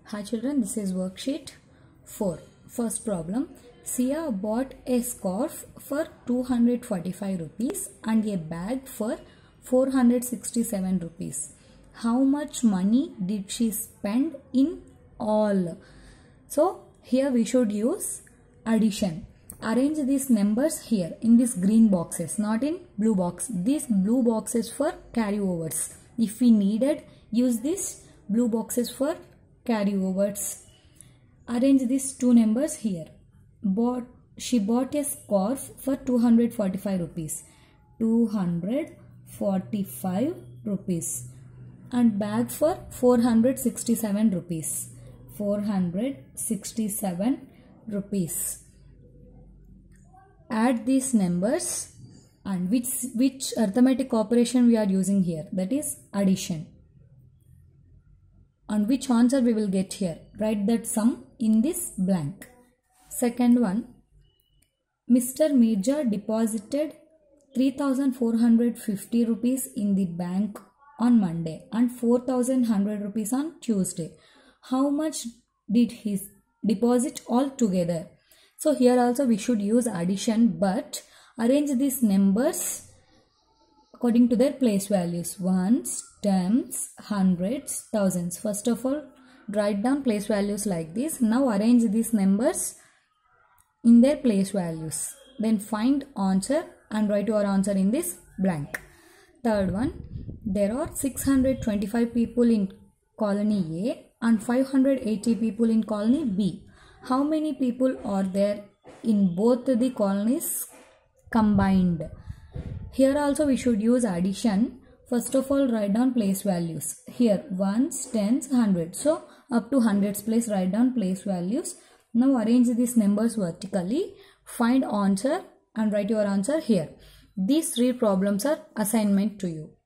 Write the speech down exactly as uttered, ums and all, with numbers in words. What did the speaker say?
Hi children, this is worksheet four. First problem. Sia bought a scarf for two hundred forty-five rupees and a bag for four hundred sixty-seven rupees. How much money did she spend in all? So here we should use addition. Arrange these numbers here in these green boxes, not in blue box. These blue boxes for carryovers. If we needed, use these blue boxes for carryovers. Arrange these two numbers here. Bought, she bought a scarf for two hundred forty-five rupees. two hundred forty-five rupees. And bag for four hundred sixty-seven rupees. four hundred sixty-seven rupees. Add these numbers and which, which arithmetic operation we are using here, that is addition. And which answer we will get here? Write that sum in this blank. Second one, Mister Mirza deposited three thousand four hundred fifty rupees in the bank on Monday and four thousand one hundred rupees on Tuesday. How much did he deposit all together? So here also we should use addition, but arrange these numbers according to their place values. Ones, tens, hundreds, thousands. First of all, write down place values like this. Now arrange these numbers in their place values. Then find answer and write your answer in this blank. Third one, there are six hundred twenty-five people in colony A and five hundred eighty people in colony B. How many people are there in both the colonies combined? Here also we should use addition. First of all, write down place values. Here ones, tens, hundreds. So up to hundreds place, write down place values. Now arrange these numbers vertically. Find answer and write your answer here. These three problems are assignment to you.